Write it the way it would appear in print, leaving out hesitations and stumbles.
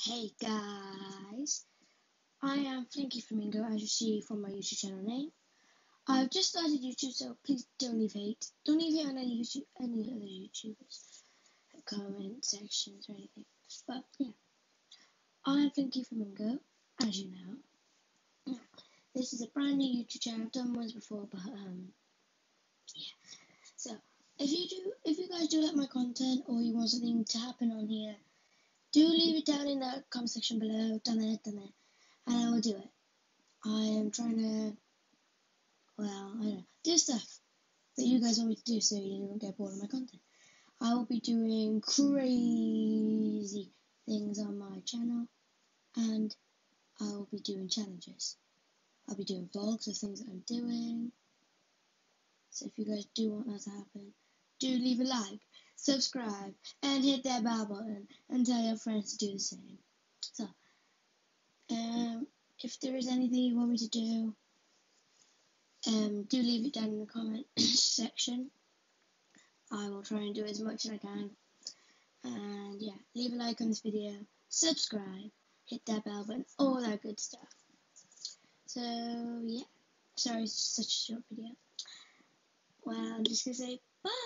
Hey guys, I am Flinky Flamingo, as you see from my YouTube channel name. I've just started YouTube, so please don't leave hate. Don't leave hate on any other YouTubers, comment sections or anything. But yeah, I'm Flinky Flamingo, as you know. This is a brand new YouTube channel. I've done ones before, but yeah. So if you guys do like my content or you want something to happen on here, do leave it down in the comment section below. Down there, and I will do it. I am trying to, do stuff that you guys want me to do so you don't get bored of my content. I will be doing crazy things on my channel, and I will be doing challenges. I'll be doing vlogs of things that I'm doing. So if you guys do want that to happen, do leave a like, subscribe, and hit that bell button, and tell your friends to do the same. So, if there is anything you want me to do, do leave it down in the comment section. I will try and do as much as I can. And yeah, leave a like on this video, subscribe, hit that bell button, all that good stuff. So yeah, sorry it's such a short video. Well, I'm just gonna say bye.